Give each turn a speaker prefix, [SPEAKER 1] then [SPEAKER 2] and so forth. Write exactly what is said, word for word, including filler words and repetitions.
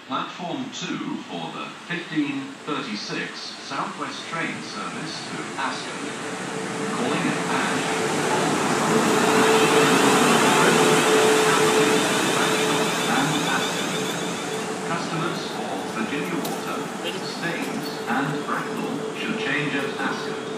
[SPEAKER 1] Platform two for the fifteen thirty-six Southwest train service to Ascot. Calling it Ash. And Ascot. Customers for Virginia Water, Staines and Bracknell should change at Ascot.